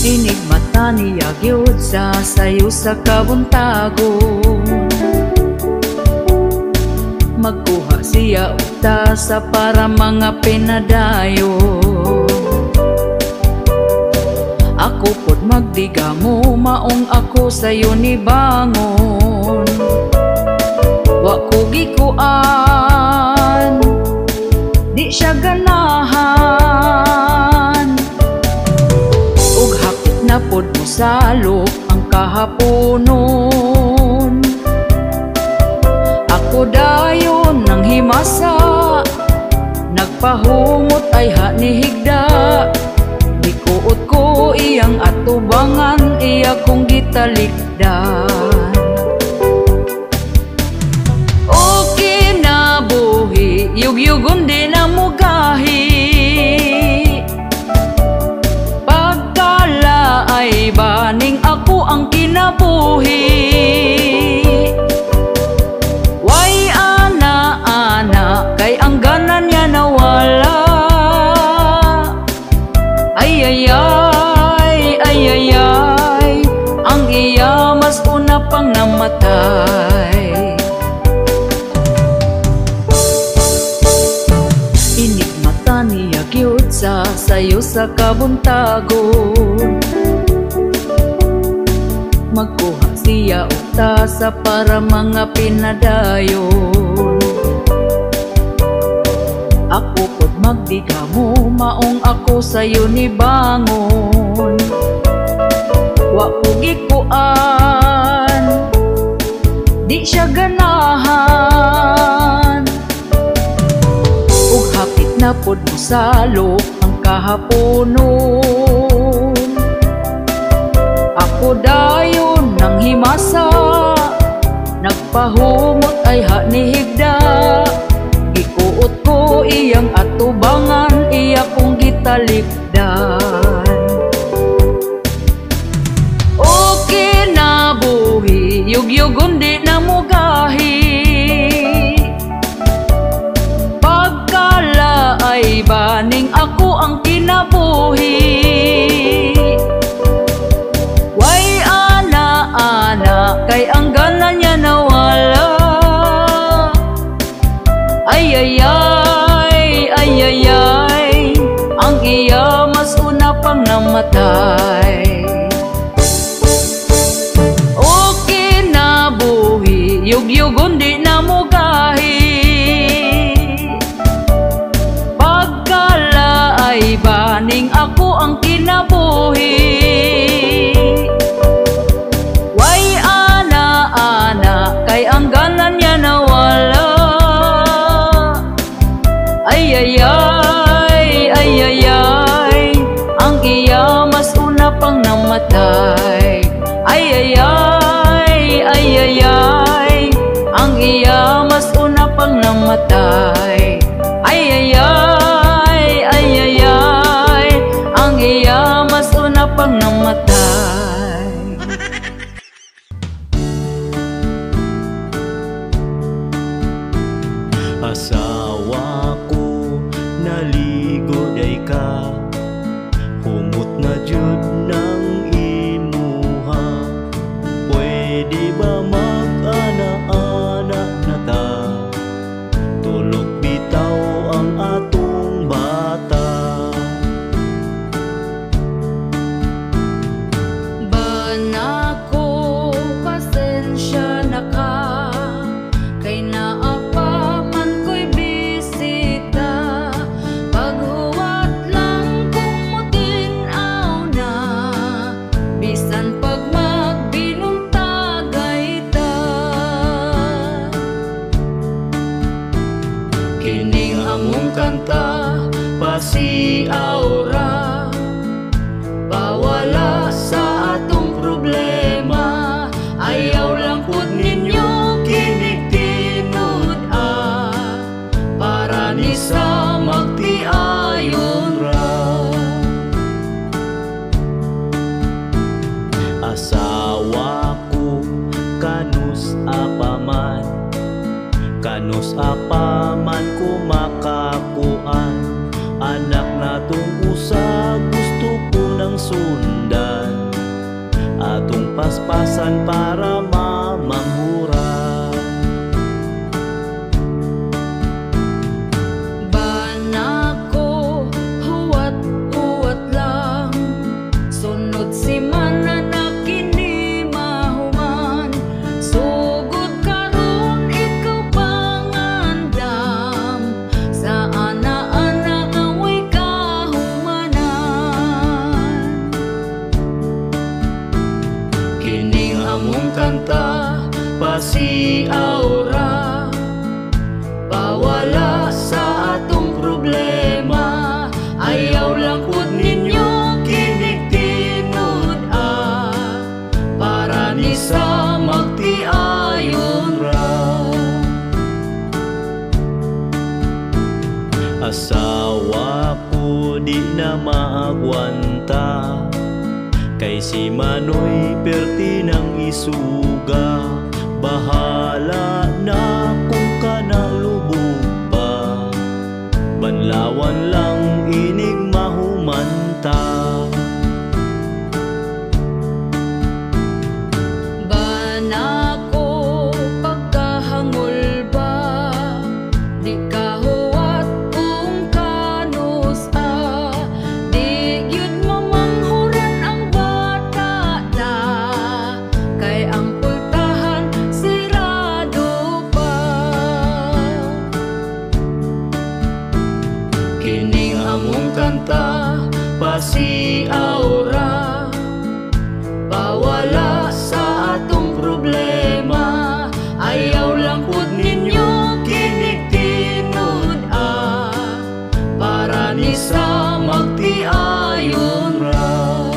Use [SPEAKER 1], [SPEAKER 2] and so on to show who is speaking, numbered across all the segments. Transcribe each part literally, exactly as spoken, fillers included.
[SPEAKER 1] Inig mata niya gyud sa sayo sa kabuntagon. Magkuha siya og tasa para mga pinadayon. Ako pod magdigamo, maong ako sayo ni bangon. Wa ko gikuan, di siya ganahan. Ug hapit na pod mo salok ang kahaponon. Ako dayon nang himasa, nagpahumot ay ha ni higda. Ikuot ko iyang atubangan, iya kong gitalikdan. O kinabuhi, yugyugon di na mugahi. Pagkala ay baning ako ang kinabuhi. Way ana-ana, kay ang ganan niya nawala. Ay ay ay, ay ay ay, ang iya mas una pang namatay. Inig mata niya gyud sa sayo sa kabuntagon. Magkuha siya og tasa para mga pinadayon. Ako pod magdigamo, maong ako sayo ni bangon. Wa ko gikuan, di siya ganahan. Ug hapit na pod mo salok ang kahaponon. Ako dayon nang himasa, nagpahumot ay ha ni higda. Gikuot ko iyang atubangan, iya kong gitalikdan. O kinabuhi, yugyugon di na mugahi. Pagkala ay baning ako ang kinabuhi. Way ana-ana, kay ang ganan niya nawala. Ay ay ay, ay ay ay, ang iya mas una pang namatay. O kinabuhi, yugyugon di na mugahi. Pagkala ay baning ako ang kinabuhi. Way ana-ana, kay ang ganan niya nawala. Ay ay ay, ay ay ay, ang iya mas una pang namatay. Ay ay ay, ay ay ay, ang iya mas una pang namatay. Ay ay ay, ay ay ay, ang iya mas una pang namatay.
[SPEAKER 2] Asawa ko naligo day ka, humot na jud ng imuha. Pwede ba mag-ana-ana na ta? Tulog bitaw ang atong bata.
[SPEAKER 1] Banako, pasensya na ka, kay naapa man ko'y bisita. Paghuwat lang kung mutinaw na, bisan pag magbinuntagay ta.
[SPEAKER 2] Kining among kanta, pasiaura, pawala sa atong problema. Ayaw lang pud ninyo kinig-tinud ah, para ni sa magtiayon ra. Asawa ko kanus apaman, kanus apaman ko makakuan. Anak natong usa gusto ko nang sundan. atong paspasan para mamanghura.
[SPEAKER 1] Banako, huwat-huwat lang, sunod si mana na kini mahuman. Sugod karon ikaw pangandam, sa ana-ana away kahumanan.
[SPEAKER 2] Kining among kanta pasiaura, pawala sa atong problema. Ayaw lang pud ninyo kinig tinud ah, para ni sa magtiayon ra. Asawa ko di na maagwanta, kay si Manoy perti ng isuga. Bahala na kung kanalubog pa, banlawan lang inig mahumanta.
[SPEAKER 1] Banako, pagkahangol ba, di ka huwat kung kanus ah. Di yun mamanghuran ang bata ta, kay ang pultahan sirado pa.
[SPEAKER 2] Kining among kanta pasiaura, pawala sa atong problema. Ayaw lang pud ninyo kinig tinud ah, para ni sa magtiayon ra.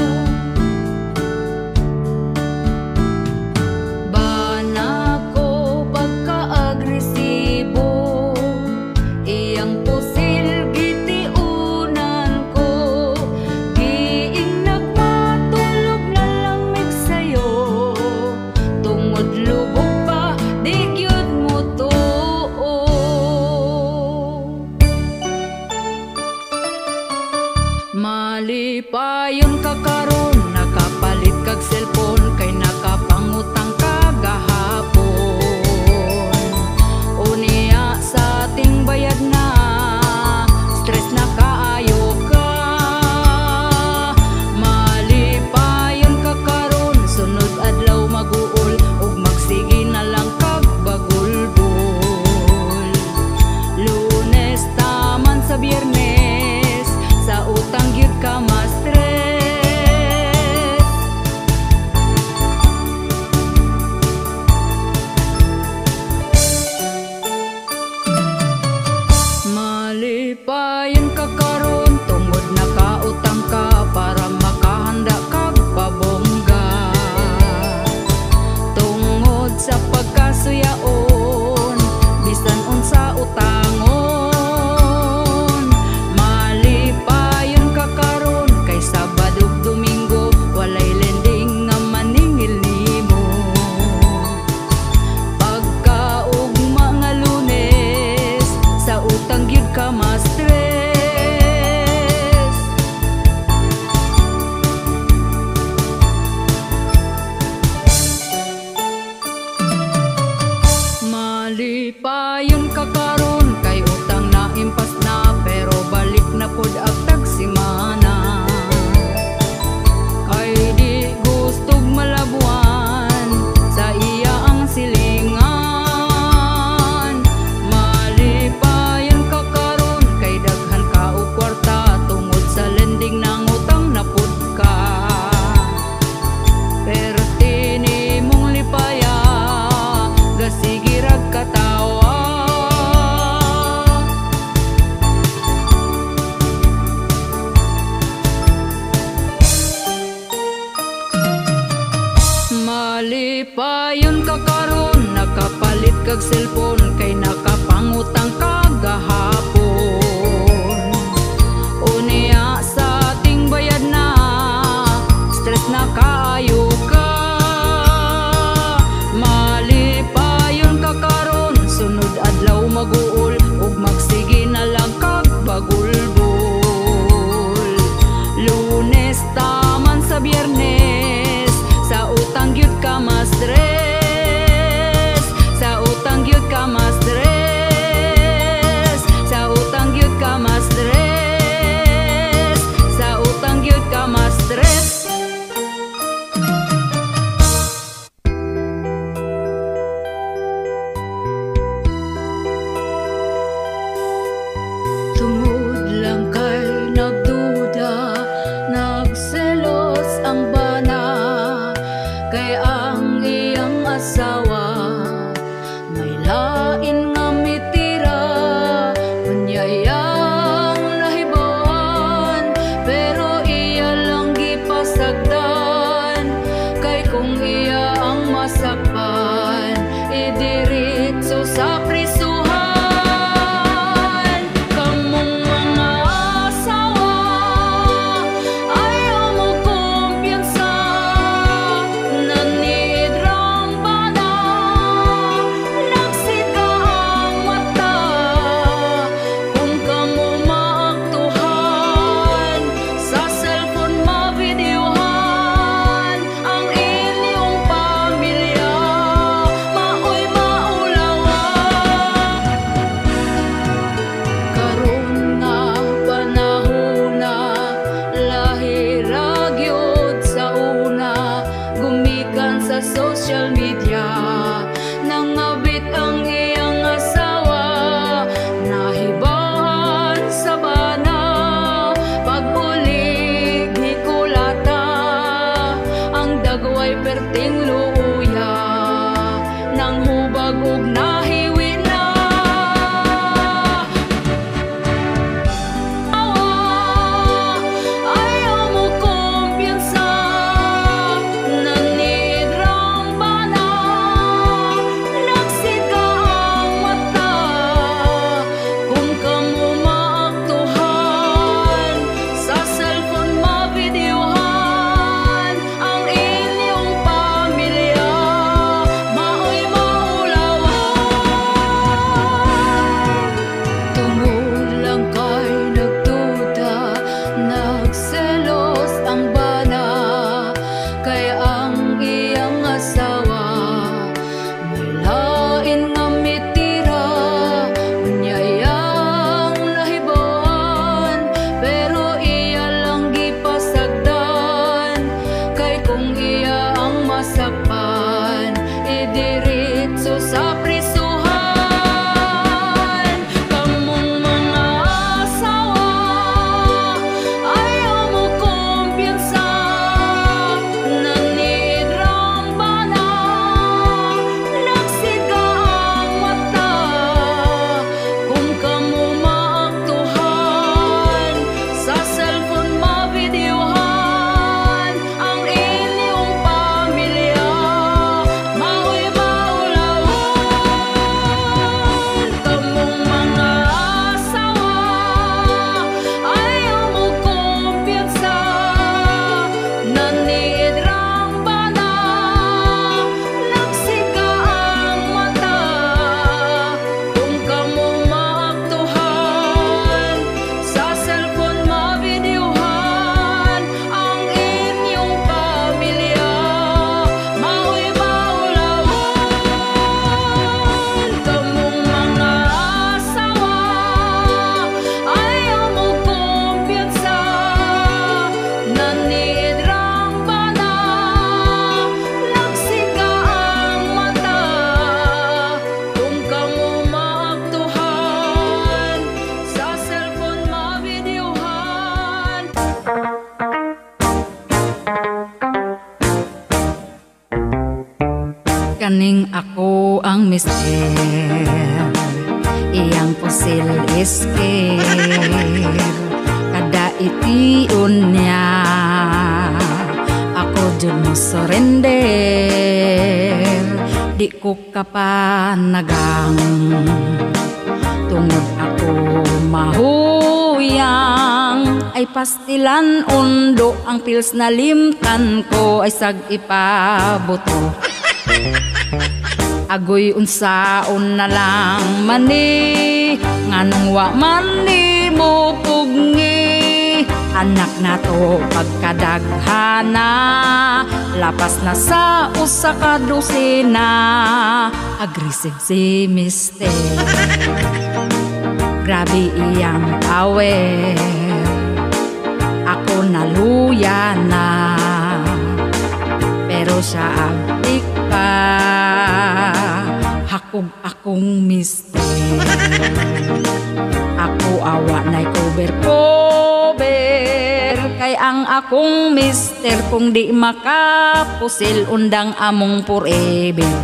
[SPEAKER 1] Banako, pagka-agresibo, iyang pusil gitiunan ko. Giing nagmatulog na lamig sa'yo, tungod lubog pa, di gyud mo tuo. Malipayon ka karon, nakapalit kag cellphone, kay nakapangutang ka gahapon. Unya sa ating bayad na, stress na kaayo ka. Malipayon ka karon, sunod adlaw maguol, ug magsige na lang kag bagulbol. Lunes taman sa Biyernes, sa utang gyud ka ma-stress. Malipayon ka karon, tungod nakautang ka para makahanda kag pabongga. Tungod sa pagkasuyaon, bisan unsa utangon. Malipayon ka karon, kay Sabado ug Domingo walay lending nga maningil nimo. Pagkaugma nga Lunes, sa utang gyud ka ma-stress. Malipayon ka karon, kay utang na impas na, pero balik na pod agtag simana. Kay di gustog malabuan, sa iya ang silingan. Malipayon ka karon, kay daghan ka og kwarta, tungod sa lending nang utang na pod ka. Pero tinimong lipaya, gasigirag katawa. Malipayon ka karon, nakapalit kag cellphone, kay nakapangutang ka gahapon. Unya sa ating bayad na, stress na kaayo ka. Malipayon ka karon, sunod adlaw maguol, ug magsige na lang kag bagulbol. Lunes taman sa Biyernes, sa Tungod lang kay nagduda, nagselos ang bana, kay ang iyang asawa may lain nga mitira. Unyayang nahibawan, pero iya lang gipasagdan, kay kung iya ang masakpan, idiritso sa prisuhan. Kamong mga asawa, ayaw mo kumpiyansa, nanid rang bana, nagsika ang mata. Kung kamo maaktuhan, sa cellphone mabideohan ang inyong pamilya, maoy maulawa. Karon nga panahon na, lahi ra gyud sa una, gumikan sa social media, nangabit ang iyang asawa, nahibawan sa bana, pag-uli gikulata, ang dagway perting luya, nang hubag ug nahiwi na. Ayaw mo kumpiyansa, nanid rang bana, nagsika ang mata. Kung kamo maaktuhan, sa cellphone mabideohan ang inyong pamilya, maoy maulawan. Tungod lang kay nagduda, nagselos ang bana, kay ang iyang asawa may lain nga mitira. Unyayang nahibawan, pero iya lang gipasagdan, kay kung iya ang masakpan, idiritso sa prisuhan. Kamong mga asawa, ayaw mo kumpiyansa, nanid rang bana, nagsika ang mata. Kung kamo maaktuhan, sa cellphone mabideohan ang inyong pamilya, maoy maulawan. Kamong mga asawa, ayaw mo kumpiyansa, nanid rang bana, nagsika ang mata. Kung kamo maaktuhan, sa cellphone mabideohan ang inyong pamilya, maoy maulawan. Kamong mga asawa, ayaw mo kumpiyansa, nanid rang bana, nagsika ang mata. Kung kamo maaktuhan, sa cellphone mabideohan. Kaning ako ang mister, iyang pusil isker, kada itiun niya, ako jud mo surrender. Di ko kapanagang, tungod ako mahuyang, ay pastilan undo ang pills na limtan ko, ay sag ipabuto. Agoy unsaon na lang mani, nganong wa man ni mo pugni. Anak na to pagkadaghana, lapas na sa usa ka dosina. Aggressive si mister, grabe iyang power, ako naluya na, pero siya abdik pa, hakog akong mister. Ako awa na'y cover-cover, kay ang akong mister kung di makapusil undang among forever.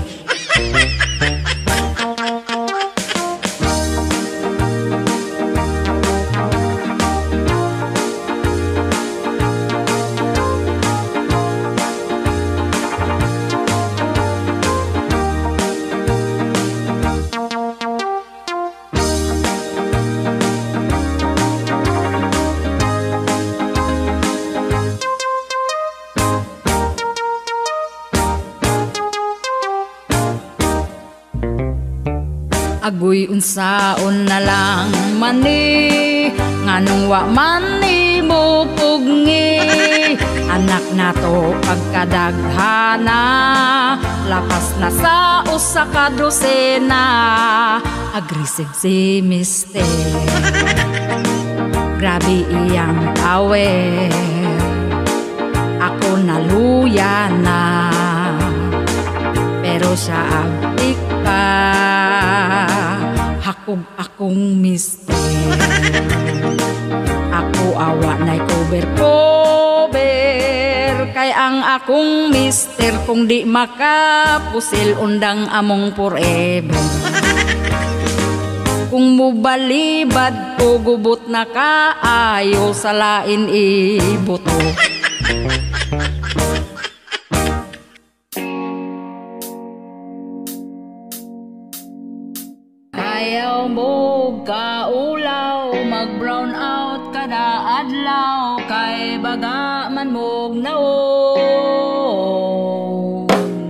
[SPEAKER 1] Agoy unsaon na lang mani, nganong wa mani mo pugni. Anak nato pagkadaghana, lapas na sa usa ka dosena. Aggressive si mister, grabe iyang aware. Ako naluya na, pero siya abdik pa. Hakog akong mister, ako awa na'y cover-cover, kay ang akong mister kung di makapusil undang among forever. Kung mubalibad o gubot na kaayo sa lain ibuto. Ayaw mo kaulaw, mag-brown out kada adlaw, kay baga man mog naon.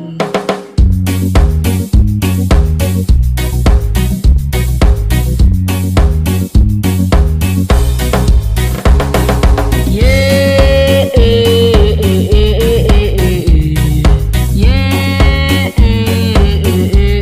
[SPEAKER 1] Yeah, eh, eh, eh, eh, eh. Yeah, eh, eh,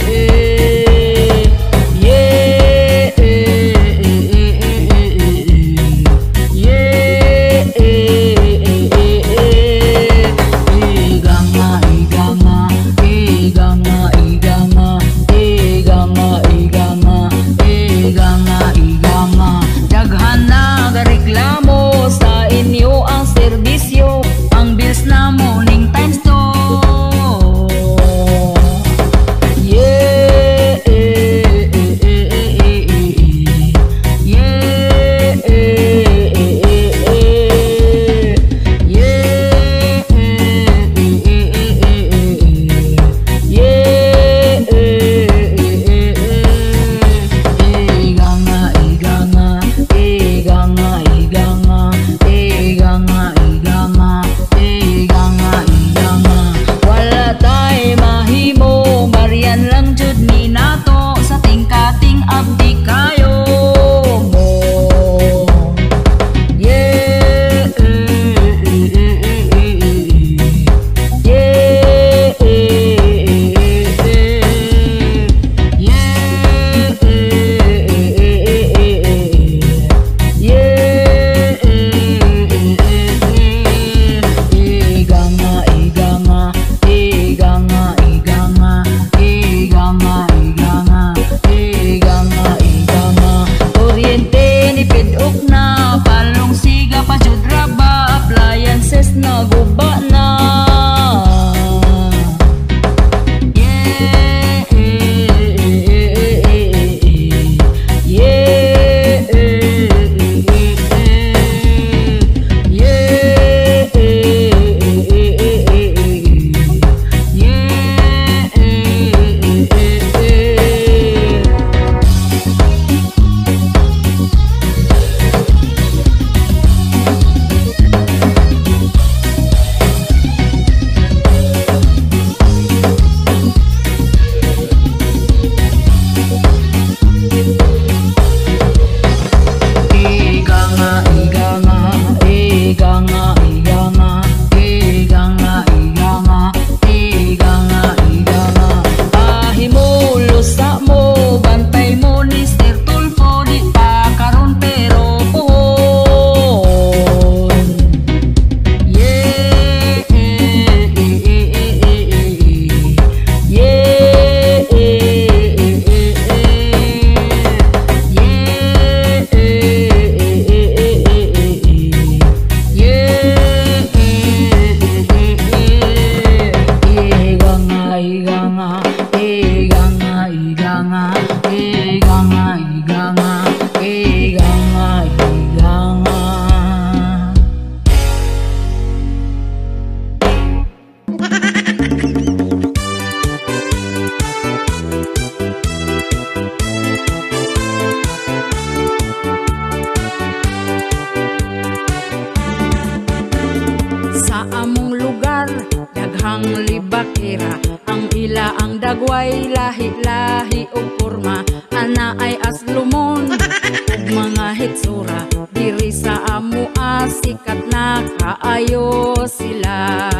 [SPEAKER 1] Kagway lahi-lahi o porma, ana ay aslumon ug mga hitsura. Diri sa amo sikat na kaayo sila.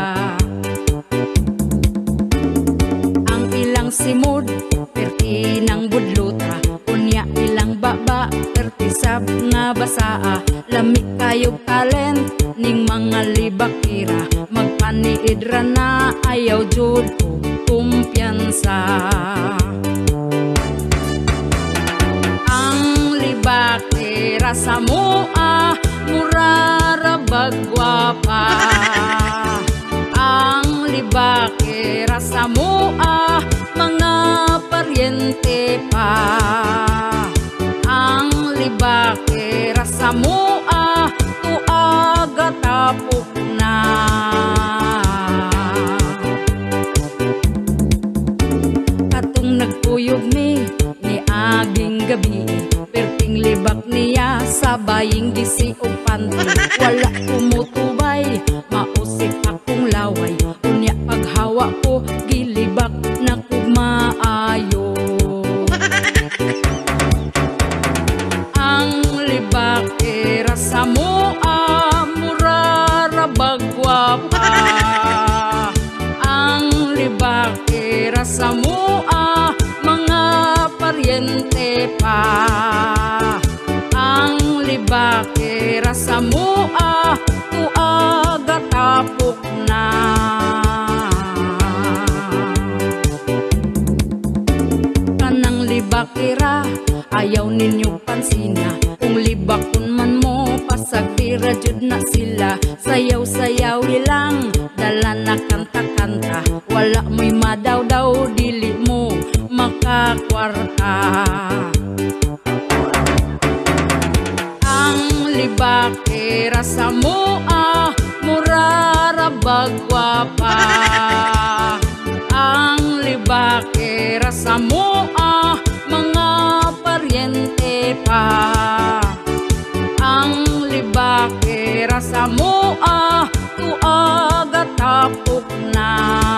[SPEAKER 1] Ang ilang simod perti ng budlutra, unya ilang baba perti sab nga basaa. Lami kayog talent ning mga libakira, magpaniidra na ayaw jud og kumpiyansa. Ang libakira sa mua murara bagwapa. Ang libakira sa mua mga paryente pa. Ang libakira sa mua tuaga tapok na. Katong nagpuyog mi ni aging gabi, perting libak niya sa baying gisi o panty. Wala kumutubay, mausik akong laway, unya paghawa ko gilibak na kumaayo. Ang libakira sa mua murara bagwapa. Ang libakira sa mua mga paryente pa. Ang libakira sa mua tuaga tapok na. Kanang libakira ayaw ninyo pansina, kung libakon man mo pasagtira jud na sila. Sayaw-sayaw ilang dala na kanta-kanta, wala mo'y madaw-daw dili mo makakwarta. Ang libakira sa mua murara bagwapa. Ang libakira sa mua mga paryente pa. Ang libakira sa mua tuaga tapok na.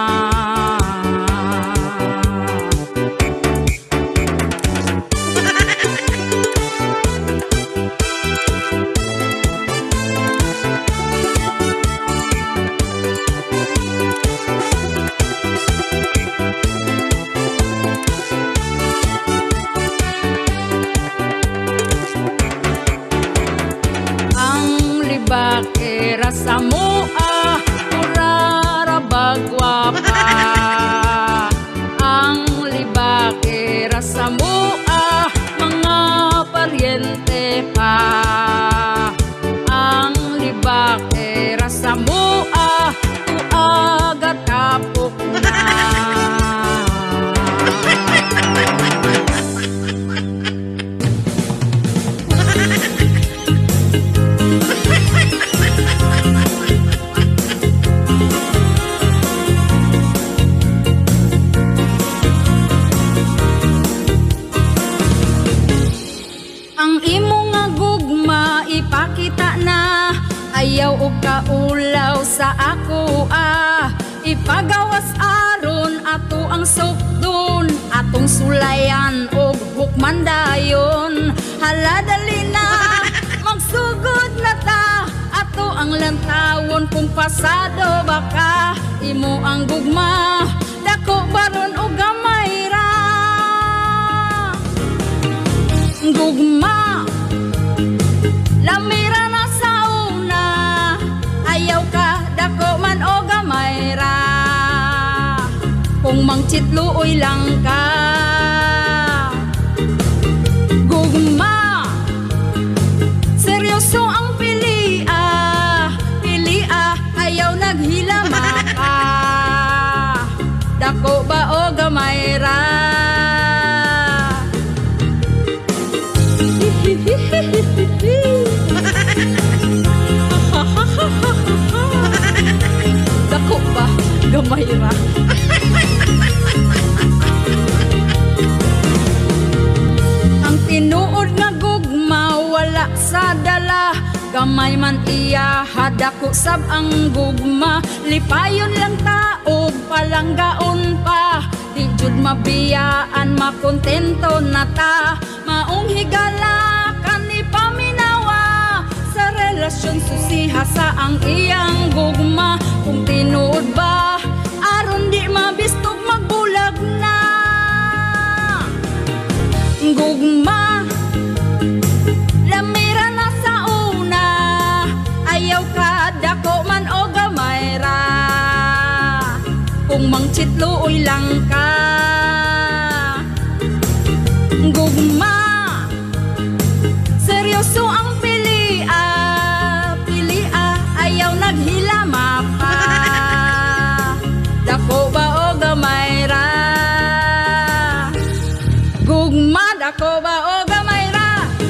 [SPEAKER 1] Libakira sa mua murara bagwapa. Ang libakira sa mua mga paryente pa. Ang libakira sa mua tuaga tapok na. Ayaw o kaulaw sa ako ah, ipagawas aron ato ang sukdon, atong sulayan o hukman dayon. Hala dali na magsugod na ta, ato ang lantawon kung pasado baka imo ang gugma, dako baron o gamay ra. Gugma lamira na sa una, ayaw ka dako man o gamay ra. Kung mangchitluoy lang ka, gugma seryoso ang pilia, pilia ayaw naghilama ka, dako ba o gamay ra. Dako ba gamay ra. Ang tinuod nga gugma wala sa dala, gamay man iya hadako sab ang gugma. Lipayon lang ta og palanggaon pa,
[SPEAKER 3] di jud mabiyaan makontento na ta. Maong higala kani paminawa sa relasyon susiha sa ang iyang gugma. Kung tinuod ba aron di mabistog magbulag na gugma. Lamira na sa una, ayaw ka dako man o gamay ra. Kung mangchitluoy lang ka gugma, seryoso ang pilia, pilia ayaw naghilama pa. Dako ba o gamay ra gugma, dako ba o gamay ra.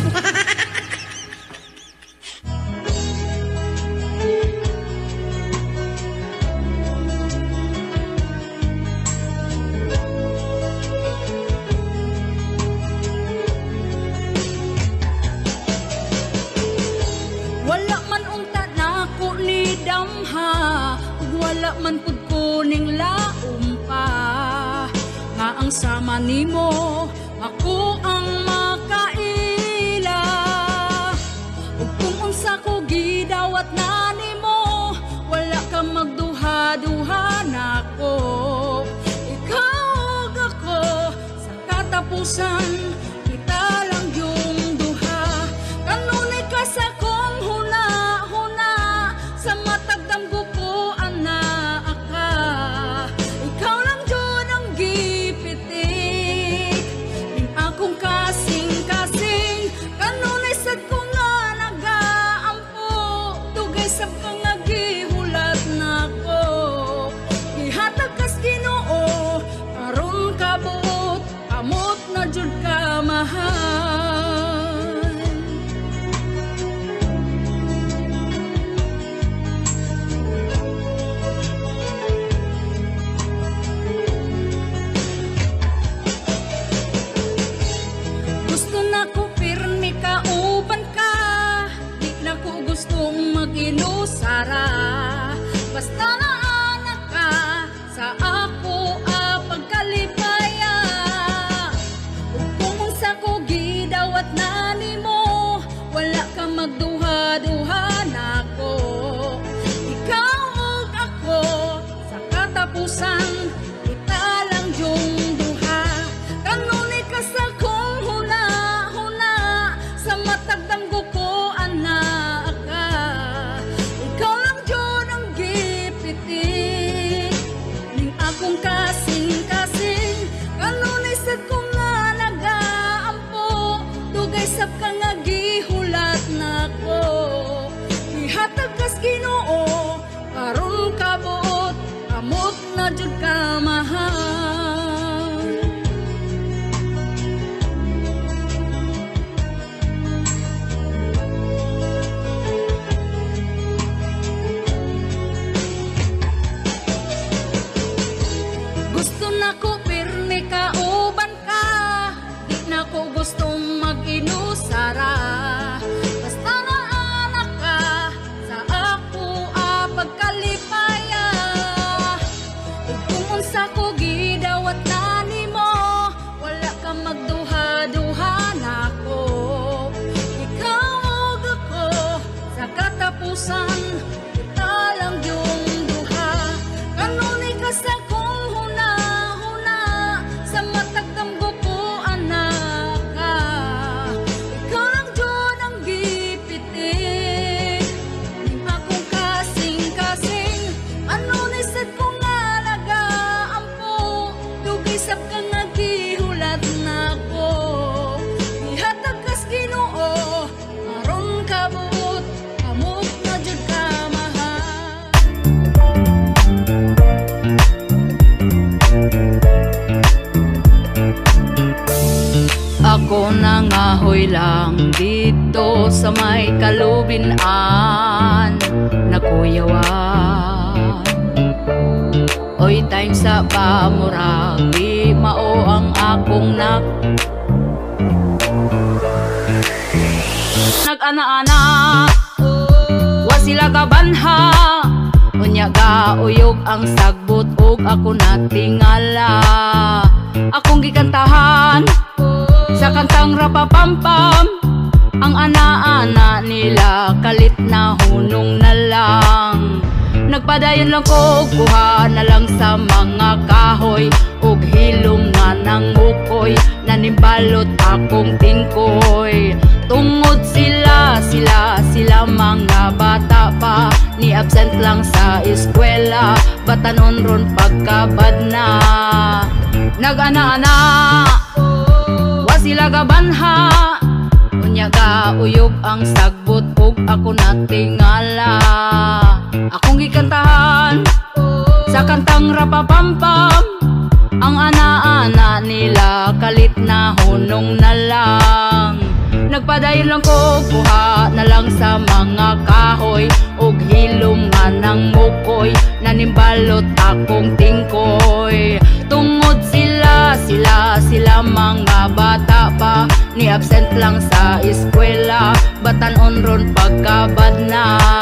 [SPEAKER 3] Wala man unta na ko ni damha, wala man pud kuning laom pa. Nga ang sama nimo ako ang makaila. Ug kung unsa ko gidawat na nimo, wala ka magduha-duha nako. Ikaw ug ako sa katapusan, kita lang yung duha. Kanunay ka sa kong huna-huna, sa matagdamgo ko anak ka. Ikaw lang dyan ang gipitik, ning akong kasing-kasing. Kanunay sad ko nga nagaampo, tugay sab ka nga gihulat nako. Ihatag kas Ginoo, karon kabuot, amot na jud ka mahal. Gusto na ko pirmi ka uban ka, di na ko gustong mag-inusara. Basta na anak ka sa ako a pagkalipaya. Ug kung unsa ko gidawat na nimo, wala ka magduha-duha nako. Ikaw ug ako sa katapusan, kita lang yung duha. Kanunay ka sa kong huna-huna, sa matagdamgo ko anak ka. Ikaw lang yun ang gipitik, ning akong kasing-kasing. Kanunay sad ko nga nagaampo, dugay sab ka nga gihulat nako. Ihatag kas Ginoo, karon kabuot, amot na jud ka mahal. Gusto na ko pirmi ka uban ka, di na ko gustong mag-inusara. Basta na anak ka sa ako a pagkalipaya. Ug kung unsa ko gidawat na nimo, wala ka magduha-duha nako. Ikaw ug ako sa katapusan, kita lang yung duha. Kanunay ka sa kong huna-huna, sa matagdamgo ko anak ka. Ikaw lang dyan ang gipitik, ning akong kasing-kasing. Kanunay sad ko nga nagaampo, dugay sab ka nga gihulat nako. Ihatag kas Ginoo, aron kabuot, amot na jud ka mahal.
[SPEAKER 1] Ako nangahoy lang dito sa may kalubinan na kuyawan. Oy time sa pamuragi, mao ang akong nak. Nag-ana-ana, wa sila kabanha, unya
[SPEAKER 3] Unya ga uyog ang sagbot ug ako natingala. Akong gikantahan sa kantang rapapampam. Ang ana-ana nila kalit na hunong na lang. Nagpadayon lang ko, kuha na lang sa mga kahoy ug hilom nga ng ukoy, nanimbalot akong tingkoy. Tungod sila, sila, sila mga bata pa, ni absent lang sa eskwela, batanon ron pagkabad na. Nag-ana-ana, wa sila gabanha. Unya ga uyog ang sagbot ug ako natingala. Akong gikantahan sa kantang rapapampam. Ang ana-ana nila kalit na hunong na lang. Nagpadayon lang ko, kuha na lang sa mga kahoy ug hilom nga ng mukoy, nanimbalot akong tingkoy. Tungod sila, sila, sila mga bata pa, ni absent lang sa eskwela, batanon ron pagkabad na.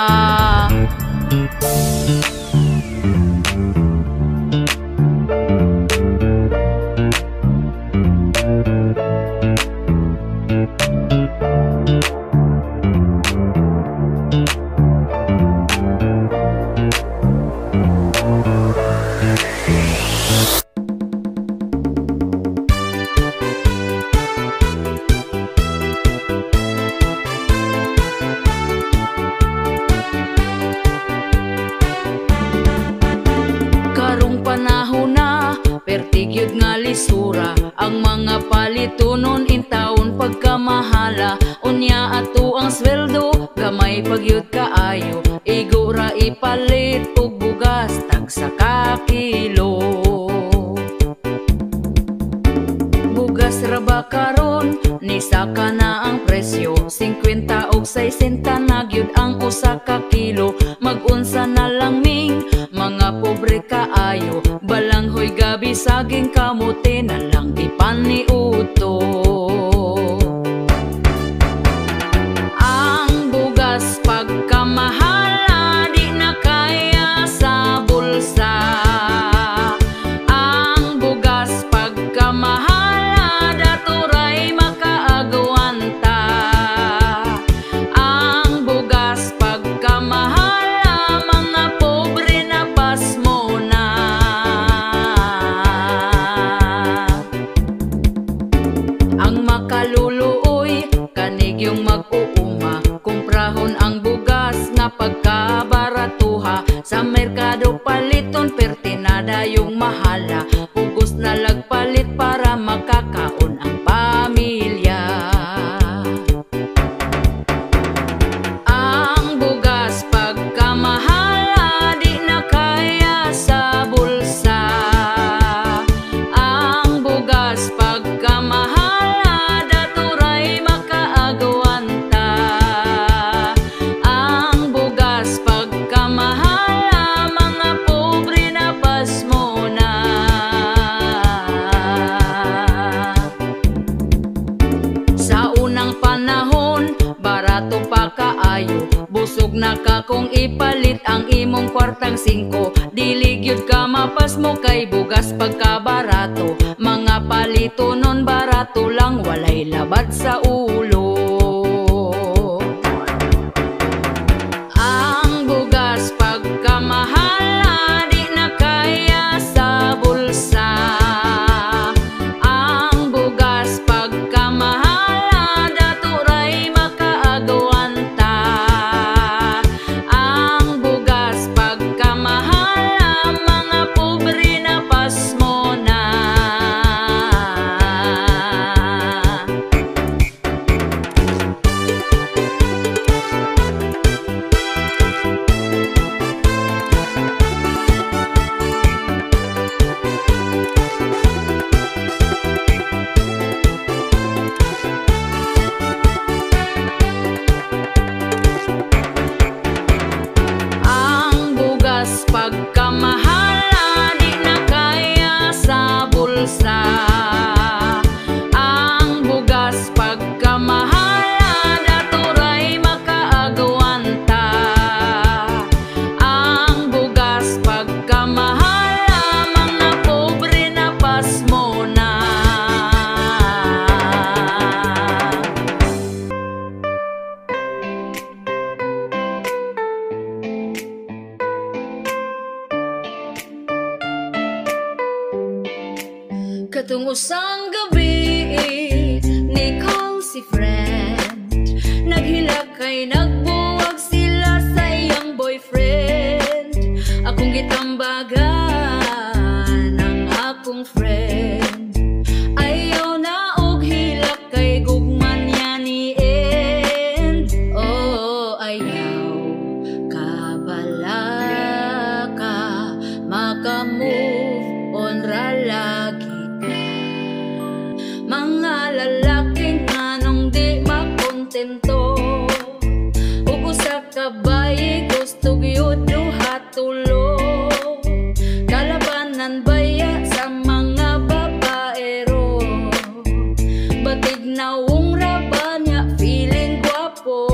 [SPEAKER 3] Pertigyod nga lisura ang mga palitunon in taon pagkamahala. Unya ato ang sweldo gamay pagyud kaayo, igura ipalit og bugas tag sa kakilo. Bugas raba karon ni saka na ang presyo, singkwenta og saysenta na gyud ang usa ka kilo. Mag-unsa na lang ming mga pobre kaayo, balanghoy gabi saging kamote na lang ipaniuto. Ang bugas pagkamahala di na kaya sa bulsa. Ang bugas pagkamahala daturay makaagwanta. Ang bugas pagkamahala yung mag-uuma, kumprahon ang bugas nga pagkabaratuha. Sa merkado paliton pertinada yung mahala, pugos na lagpalit para makakaon ang pamilya. Ang bugas pagkamahala di na kaya sa bulsa. Ang bugas pagkamahala busog na ka kung ipalit ang imong kwartang singko. Dili gyud ka mapas mo kay bugas pagkabarato. Mga palito non barato lang, walay labad sa ulo. Ang bugas pagkamahala di na kaya sa bulsa. Ang bugas pagkamahala daturay makaagwanta. Katong usang gabi ni kong si friend naghilakay nagbuwag sila sa iyang boyfriend. Akong gitambagan ang akong friend, ayaw na og hilakay gugman niya ni end. Oh, ayaw kabala ka maka-move on ra lagi. Mga lalaking anong di makontento ug usa ka bayi gusto gyud duha tulo. Kalabanan baya sa mga babaero, batig nawong ra ba niya feeling gwapo.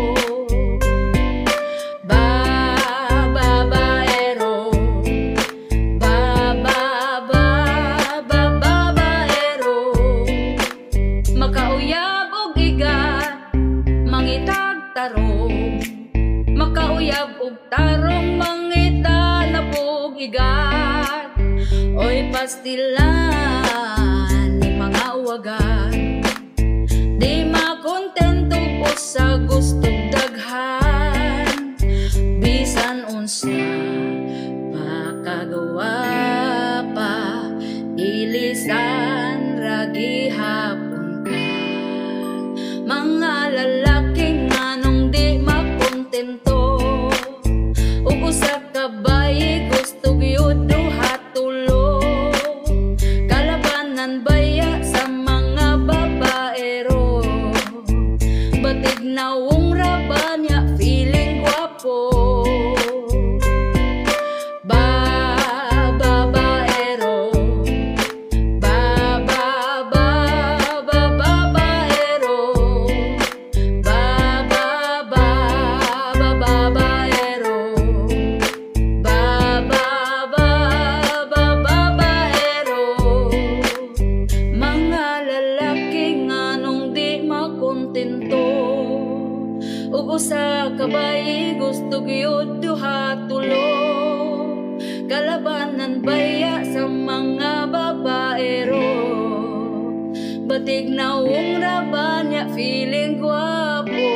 [SPEAKER 3] Ba babaero, ba ba ba ba babaero, makauyab og igat mangitag tarong, makauyab og tarong mangita na bugigat. Oy pastilan ni mga uwagan, di makontento ko sa gustong daghan. Bisan unsa makagawa pa, ilisan ra gihapon ka. Mga lalaking anong di makontento ug usa ka bayi gusto gyud duha tulo. Kalabanan baya sa mga babaero, batig nawong ra ba niya feeling gwapo. Ba babaero, ba ba ba ba babaero, ba ba ba ba babaero, ba ba ba ba babaero. Mga lalaking anong di makontento ug usa ka bayi gusto gyud duha tulo. Kalabanan baya sa mga babaero, batig nawong ra ba niya feeling gwapo.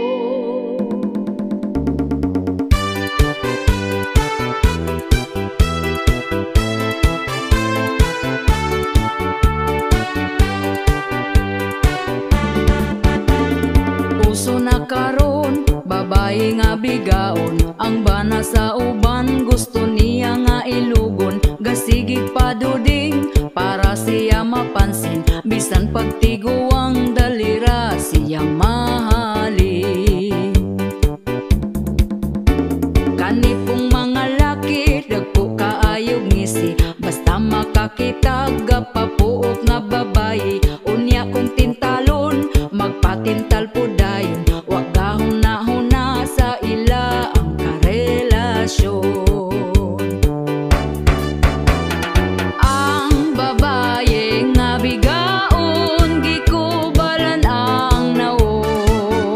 [SPEAKER 3] Uso na karon babae nga bigaon, ang bana sa uban gusto niya nga ilugon. Gasigig paduding para siya mapansin, bisan pagtiguang dalira siyang mahalin. Kanipong mga laki dagko kaayog ngisi, basta makakitag papuok nga babayi. Unya kong tintalon magpatintal po dayon, wag gahuna-huna sa ila ang karelasyon. Ang babaye nga bigaon gikubalan ang nawong,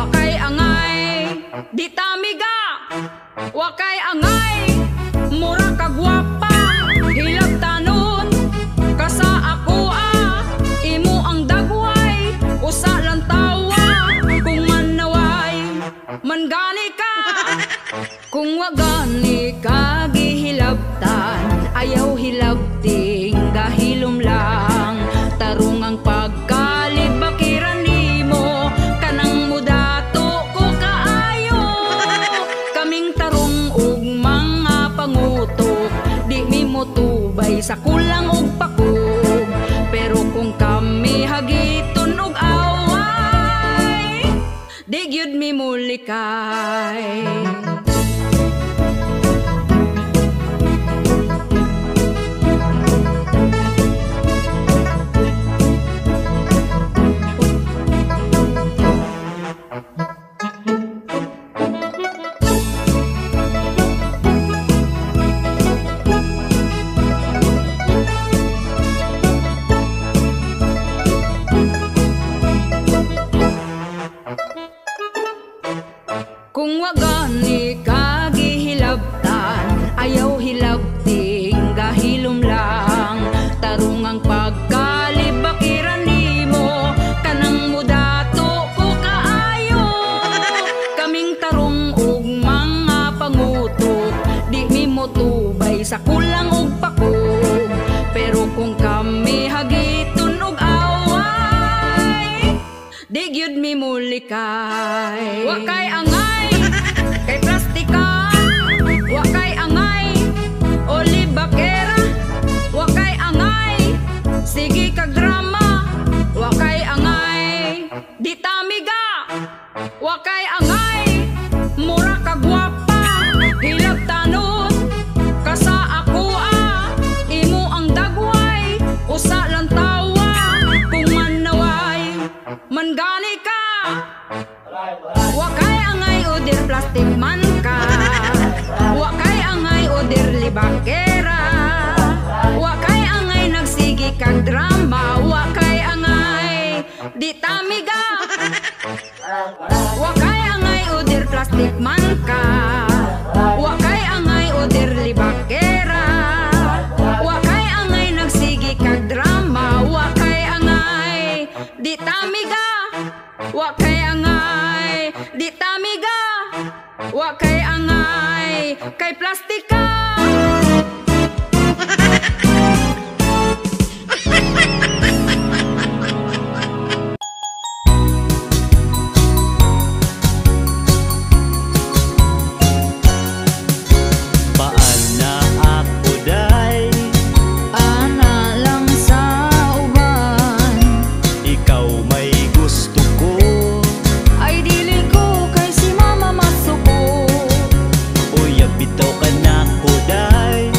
[SPEAKER 3] wakay angay di tamiga, wakay angay mura kagwapa, hilab tanon kasa ako ah, imo ang dagway usa lang tawa, kung manaway mangani ka, kung wagani ka gihilabtan, ayaw hilabting gahilom lang, tarong ang pagkalib bakiran nimo, kanang mudato ko kaayo, kaming tarong ug mga pangutok, di mi motubay sa kulang ug pakog, pero kung kami hagiton ug away, di gyud mi mulikay. Kung wagani ka gihilabtan, ayaw hilabting gahilom lang, tarong ang pagkalib bakiran nimo, kanang mudato ko kaayo, kaming tarong ug mga pangutok, di mi motubay sa kulang ug pakog, pero kung kami hagiton ug away, di gyud mi mulikay. Wakay angay kay plastika, wakay angay oli bakera, wakay angay sige kag drama, wakay angay di tamiga, wakay angay mura kagwapa, hilab tanon kasa ako ah, imo ang dagway usa lang tawa, kung manaway mangani ka, wakay angay udir plastik man ka, wakay angay udir libakera, wakay angay nagsigi kag drama, wakay angay di tamiga, wakay angay udir plastik man ka, wakay angay udir libakera, wakay angay nagsigi kag drama, wakay angay di tamiga, wakay angay di tamiga, wakay angay kay plastika.
[SPEAKER 2] Paan na ako day,
[SPEAKER 3] Ana lang sa uban,
[SPEAKER 2] ikaw may gusto ko,
[SPEAKER 3] ay dili ko kay si mama masuko,
[SPEAKER 2] uy bitaw ka na ko day,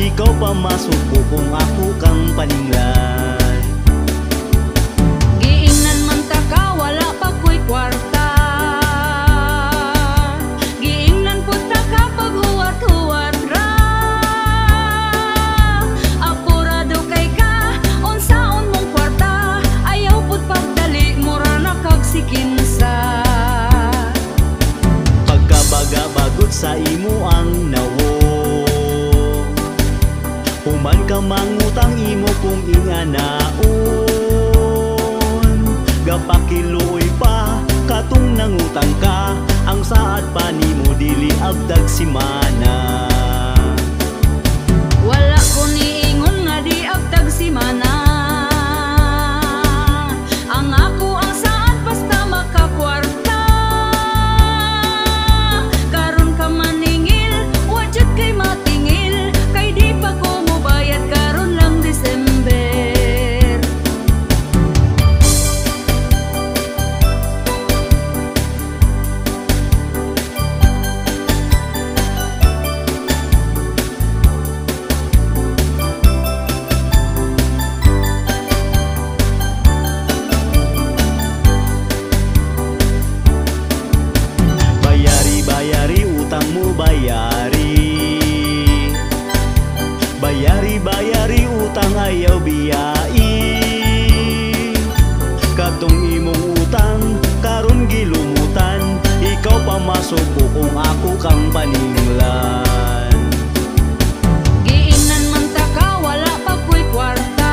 [SPEAKER 2] ikaw pa masuko kung ako kang paninglan.
[SPEAKER 3] Giingnan man ta ka, wala pa ko'y kwarta. Giingnan po ta ka pag huwat-huwat ra. Apurado kay ka, unsaon mong kwarta. Ayaw po't pagdali, mura na kagsikinsa.
[SPEAKER 2] Pagkabaga-bagot sa imo ang nawo, human ka mangutang imo kung inganaon. Gapakiloy pa katong nangutang ka, ang saad pa nimo dili abdag simana.
[SPEAKER 3] Wala ko niingon nga di abdag simana. Ang ako ang saad basta makakwarta. Karon ka maningil, wadjud kay matingil. Kay di pa ko mobayad karon lang December.
[SPEAKER 2] Bayari-bayari utang mo bayari. Bayari-bayari utang ayaw biyai. Katong imong utang karon gilumutan, ikaw pa masuko kung ako kang paninglan.
[SPEAKER 3] Giingnan man ta ka, wala pa ko'y kwarta.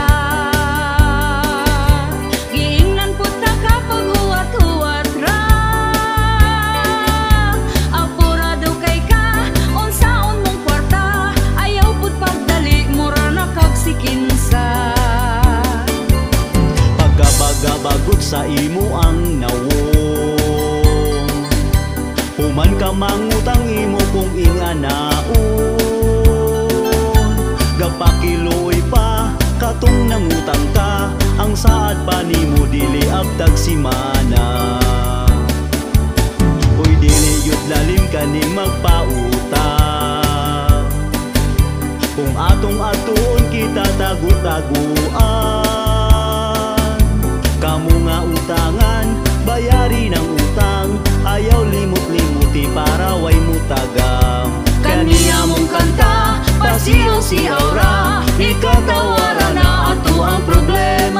[SPEAKER 3] Giingnan po ta ka pag huwat-huwat ra. Apurado kay ka, unsaon mong kwarta. Ayaw po't pagdali, mura na kagsikinsa.
[SPEAKER 2] Pagkabaga-bagot sa imo ang nawo, human ka mangutang imo kung inganaon. Gapakiloy pa katong nangutang ka, ang saad pa nimo dili abdag simana. Uy dili yut lalim kaning magpautang, kung atong atuon kita tagu-taguan. Kamu nga utangan, bayari ng utang, ayaw limot-limuti para way mutagam.
[SPEAKER 3] Kaniya mong kanta, pasiyaw-siyaw ra. Ikatawara na ato ang problema.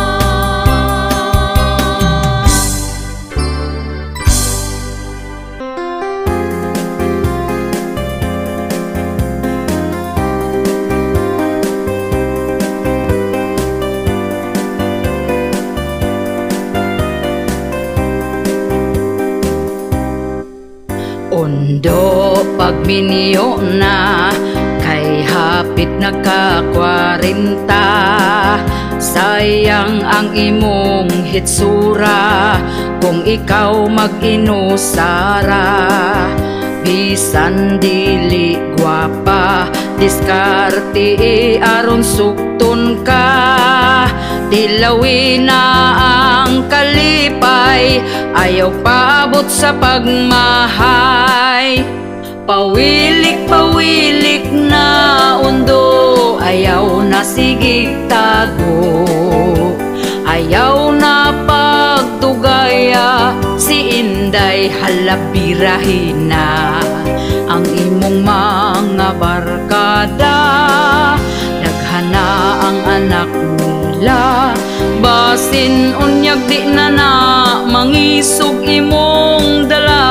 [SPEAKER 3] Ondo pagminiyo na, kay hapit na ka kwarenta. Sayang ang imong hitsura kung ikaw mag-inusara. Bisan dili gwapa, diskarte aron sukton ka. Dilawin na ang kalipay, ayaw paabot sa pagmahay. Pawilik-pawilik na undo, ayaw na sigig tago. Ayaw na pagdugaya, si Inday halabirahin na. Ang imong mga barkada, daghana ang anak nila. Basin unyag di na na, mangisog imong dala.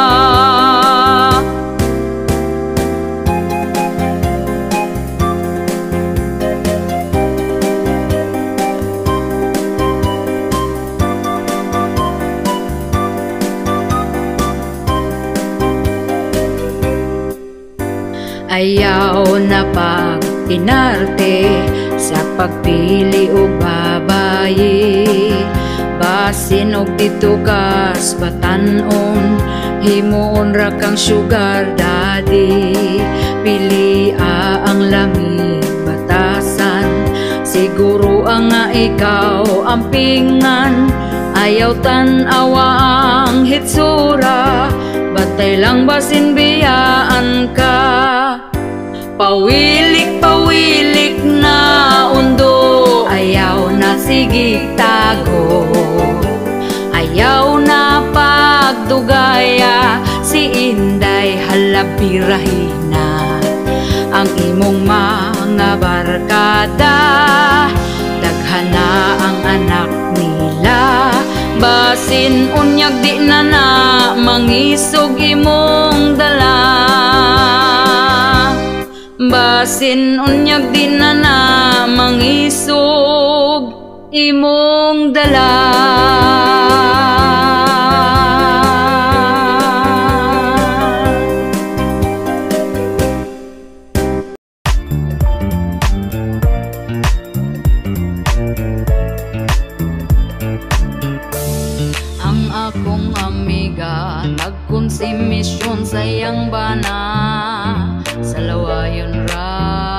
[SPEAKER 3] Ayaw na pag-inarte sa pagpili o babayi. Basin og titugas batanon, himuon ra kang sugar daddy. Pili ang lamig batasan, siguro ang nga ikaw ampingan. Ayaw tan-awa ang hitsura, batay lang basin biyaan ka.
[SPEAKER 1] Pawilik-pawilik na undo, ayaw na sigig tago, ayaw na pagdugaya, si Inday halabirahina. Ang imong mga barkada, daghana ang anak nila, basin unyag di na na mangisog imong dala. Basin unyag di na na mangisog imong dala. Ang akong amiga nagkonsimisyon sa iyang bana, sa lawayon ra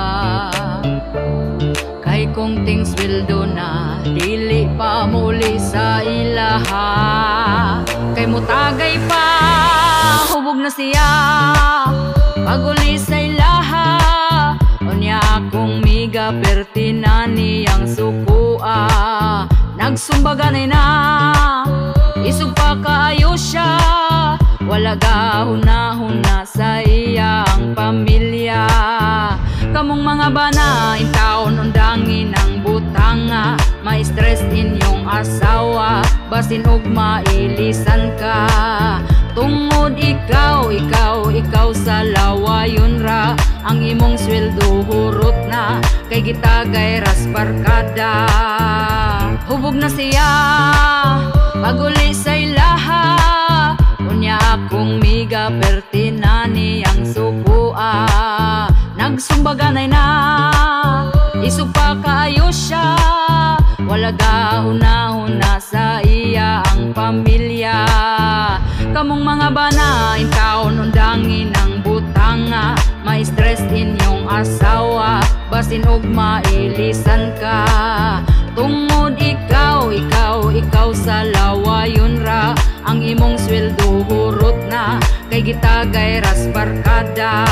[SPEAKER 1] kay kung things will do na dili pa muli sa ilaha, kay mutagay pa hubog na siya paguli sa ilaha. Unya akong miga pertinani ang sukua, nagsumbaganay na isog pa kaayo siya, wala gahuna-huna sa iyang pamilya. Kamong mga bana in taon undangin ang butanga, may stress inyong asawa, basin og mailisan ka. Tungod ikaw, ikaw, ikaw sa lawayon ra, ang imong sweldo hurot na, kay gitagay ras barkada. Hubog na siya paguli sa ilaha, unya akong miga pertinani ang sukua, nagsumbaganay na isog pa kaayo siya, wala gahuna-huna sa iya ang pamilya. Kamong mga bana in taon undangin ang butanga, may stress inyong asawa, basin og mailisan ka. Tungod ikaw, ikaw, ikaw sa lawayon ra, ang imong sweldo hurot na, kay gitagay ras barkada.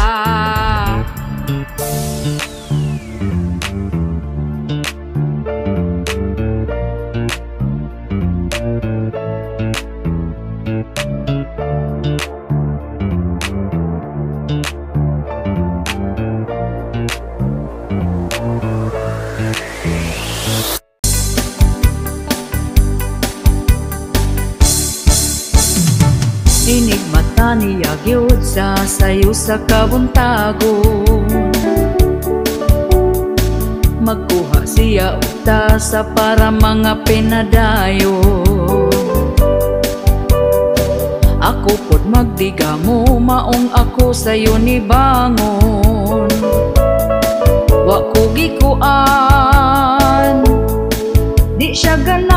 [SPEAKER 1] Inig mata niya gyud sa sayo sa kabuntagon, magkuha siya uta sa para mga pinadayo. Ako pod magdiga mo, maong ako sayo ni bangon, wa ko gikuan, di siya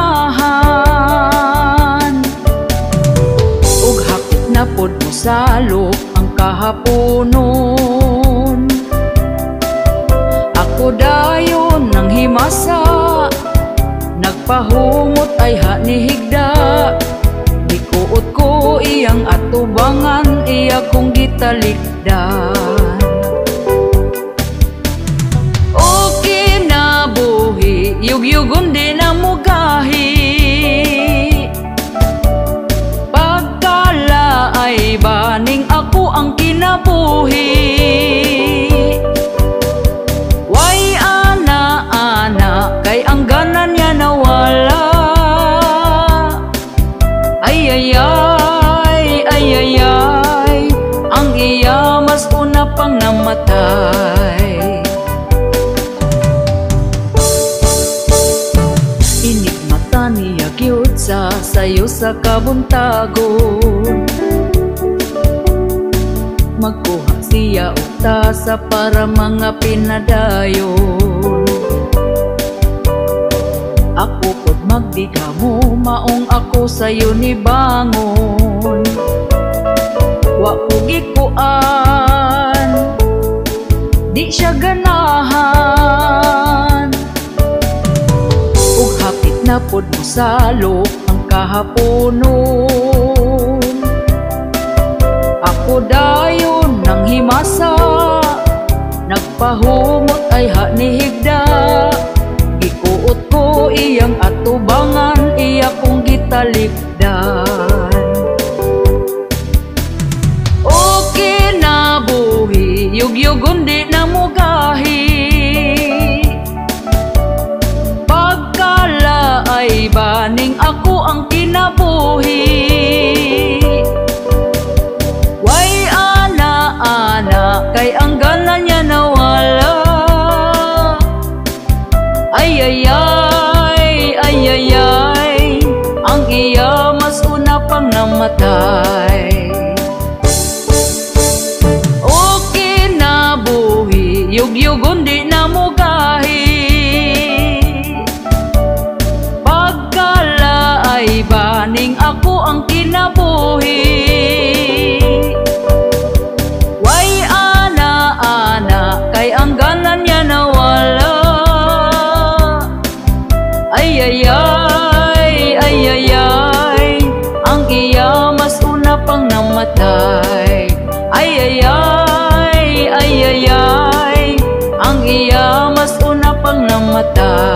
[SPEAKER 1] ganahan. Ug hapit na pod mo salok ang kahaponon, ako dayon nang himasa, nagpahumot ay ha ni higda. Ikuot ko iyang atubangan, iya kong gitalikdan. O kinabuhi, yugyugon din ang mugahi, pagkala ay baning ako ang kinabuhi. Way ana-ana, kay ang ganan niya nawala. Ay ay ay, ay ay ay, ang iya mas una pang namatay. Inig mata niya gyud sa sayo sa kabuntagon, magkuha siya uta sa para mga pinadayon. Ako pod magdiga mo, maong ako sayo ni bangon, wa ko gikuan, di siya ganahan. Ug hapit na pod mo salok ang kahaponon, ako dayon nang himasa, nag pahumot ay hanihigda. Gikuot ko iyang atubangan, iya kong gitalikdan. O kinabuhi, yugyugon di na mugahi. Pagkala ay baning ako ang kinabuhi. Way ana-ana, kay ang gana niya nawala. Ay ay ay, ay ay ay, ang iya mas una pang namatay. O kinabuhi, yugyugon di na mugahi. Pagkala ay baning ako ang kinabuhi. Way ana-ana, kay ang gana niya nawala. Ay ay ay, ay ay ay, ang iya mas una pang namatay. Ay ay ay, ay ay ay, ang iya mas una pang namatay.